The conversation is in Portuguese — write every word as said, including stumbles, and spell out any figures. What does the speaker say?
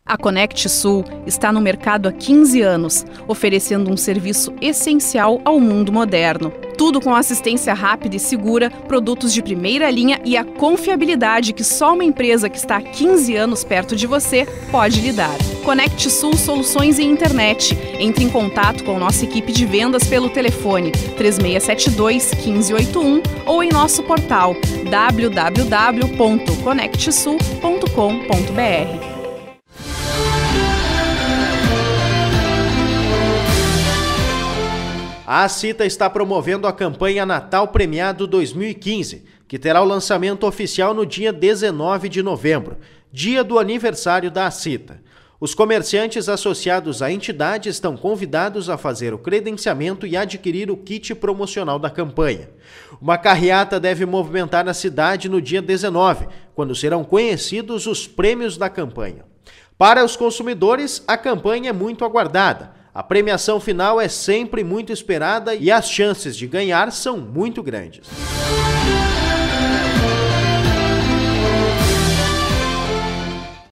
A Conect Sul está no mercado há quinze anos, oferecendo um serviço essencial ao mundo moderno. Tudo com assistência rápida e segura, produtos de primeira linha e a confiabilidade que só uma empresa que está há quinze anos perto de você pode lhe dar. Conect Sul Soluções em Internet. Entre em contato com nossa equipe de vendas pelo telefone três seis sete dois, um cinco oito um ou em nosso portal w w w ponto conect sul ponto com ponto b r. A Acita está promovendo a campanha Natal Premiado dois mil e quinze, que terá o lançamento oficial no dia dezenove de novembro, dia do aniversário da Acita. Os comerciantes associados à entidade estão convidados a fazer o credenciamento e adquirir o kit promocional da campanha. Uma carreata deve movimentar a cidade no dia dezenove, quando serão conhecidos os prêmios da campanha. Para os consumidores, a campanha é muito aguardada. A premiação final é sempre muito esperada e as chances de ganhar são muito grandes.